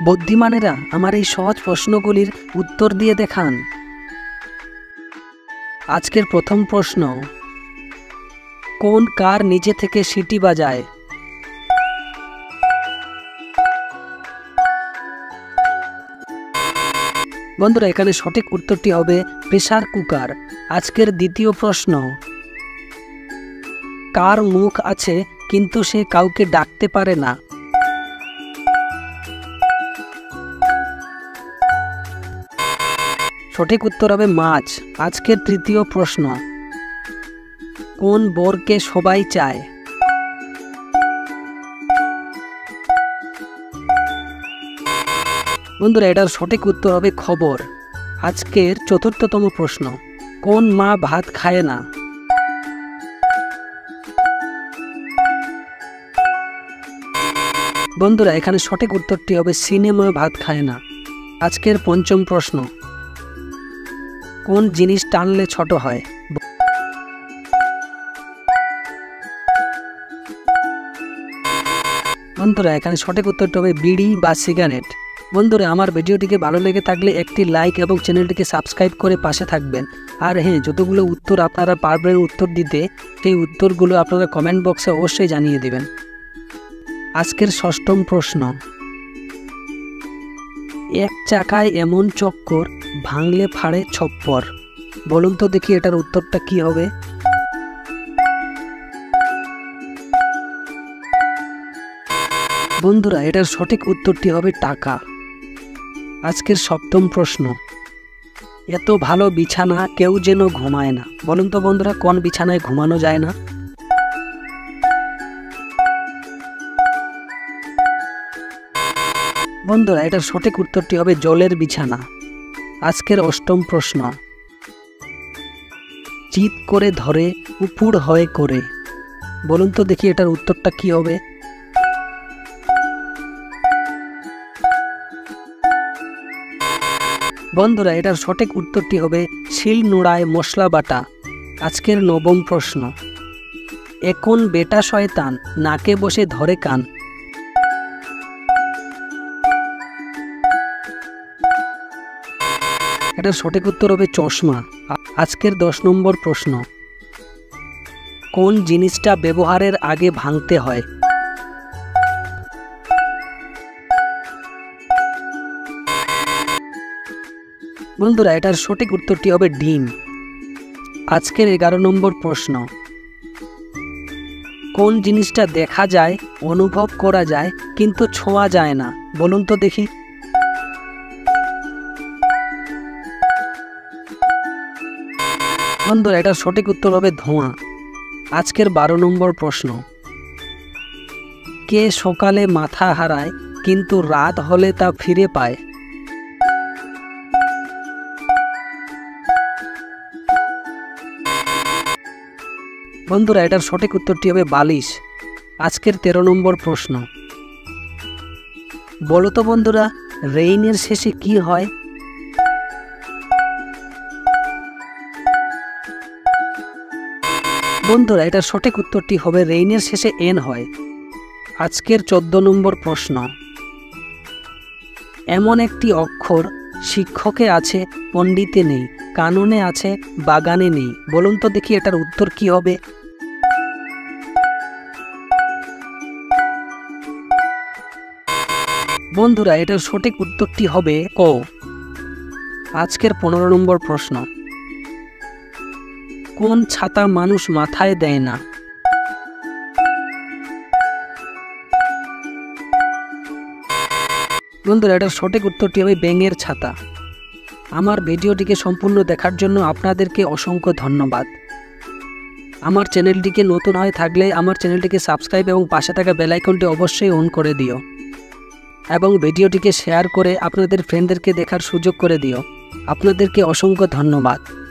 বুদ্ধিমানেরা আমার এই সহজ প্রশ্নগুলির উত্তর দিয়ে দেখান। আজকের প্রথম প্রশ্ন, কোন কার নিজে থেকে সিটি বাজায়? বন্ধুরা, এখানে সঠিক উত্তরটি হবে প্রেসার কুকার। আজকের দ্বিতীয় প্রশ্ন, কার মুখ আছে কিন্তু সে কাউকে ডাকতে পারে না? সঠিক উত্তর হবে মাছ। আজকের তৃতীয় প্রশ্ন, কোন বরকে সবাই চায়? বন্ধুরা, এটার সঠিক উত্তর হবে খবর। আজকের চতুর্থতম প্রশ্ন, কোন মা ভাত খায় না? বন্ধুরা, এখানে সঠিক উত্তরটি হবে সিনেমা ভাত খায় না। আজকের পঞ্চম প্রশ্ন, কোন জিনিস টানলে ছোট হয়? বন্ধুরা, এখানে সঠিক উত্তরটি হবে বিড়ি বা সিগারেট। বন্ধুরা, আমার ভিডিওটিকে ভালো লেগে থাকলে একটি লাইক এবং চ্যানেলটিকে সাবস্ক্রাইব করে পাশে থাকবেন। আর হ্যাঁ, যতগুলো উত্তর আপনারা পারবেন উত্তর দিতে, সেই উত্তরগুলো আপনারা কমেন্ট বক্সে অবশ্যই জানিয়ে দেবেন। আজকের ষষ্ঠম প্রশ্ন, এক চাকায় এমন চক্কর ভাঙলে ফাড়ে ছপ্পর। বলুন তো দেখি এটার উত্তরটা কি হবে? বন্ধুরা, এটার সঠিক উত্তরটি হবে টাকা। আজকের সপ্তম প্রশ্ন, এত ভালো বিছানা কেউ যেন ঘুমায় না। বলুন তো বন্ধুরা, কোন বিছানায় ঘুমানো যায় না? বন্ধুরা, এটার সঠিক উত্তরটি হবে জলের বিছানা। আজকের অষ্টম প্রশ্ন, চিৎ করে ধরে উপুড় হয়ে করে। বলুন তো দেখি এটার উত্তরটা কি হবে? বন্ধুরা, এটার সঠিক উত্তরটি হবে শিল নোড়ায় মশলা বাটা। আজকের নবম প্রশ্ন, এখন বেটা শয়তান নাকে বসে ধরে কান। এটার সঠিক উত্তর হবে চশমা। আজকের 10 নম্বর প্রশ্ন, কোন জিনিসটা ব্যবহারের আগে ভাঙতে হয়? বন্ধুরা, এটার সঠিক উত্তরটি হবে ডিম। আজকের 11 নম্বর প্রশ্ন, কোন জিনিসটা দেখা যায়, অনুভব করা যায় কিন্তু ছোঁয়া যায় না? বলুন তো দেখি। বন্ধুরা, এটার সঠিক উত্তর হবে ধোঁয়া। আজকের 12 নম্বর প্রশ্ন, কে সকালে মাথা হারায় কিন্তু রাত হলে তা ফিরে পায়? বন্ধুরা, এটার সঠিক উত্তরটি হবে বালিশ। আজকের 13 নম্বর প্রশ্ন, বলো তো বন্ধুরা, রেইনের শেষে কি হয়? বন্ধুরা, এটার সঠিক উত্তরটি হবে রেইনের শেষে এন হয়। আজকের 14 নম্বর প্রশ্ন, এমন একটি অক্ষর শিক্ষকে আছে পণ্ডিতে নেই, কাননে আছে বাগানে নেই। বলুন তো দেখি এটার উত্তর কি হবে? বন্ধুরা, এটার সঠিক উত্তরটি হবে ক। আজকের 15 নম্বর প্রশ্ন, কোন ছাতা মানুষ মাথায় দেয় না? বন্ধুরা, এটার সঠিক উত্তরটি হবে ব্যাঙের ছাতা। আমার ভিডিওটিকে সম্পূর্ণ দেখার জন্য আপনাদেরকে অসংখ্য ধন্যবাদ। আমার চ্যানেলটিকে নতুন হয়ে থাকলে আমার চ্যানেলটিকে সাবস্ক্রাইব এবং পাশে থাকা বেল আইকনটি অবশ্যই অন করে দিও এবং ভিডিওটিকে শেয়ার করে আপনাদের ফ্রেন্ডদেরকে দেখার সুযোগ করে দিও। আপনাদেরকে অসংখ্য ধন্যবাদ।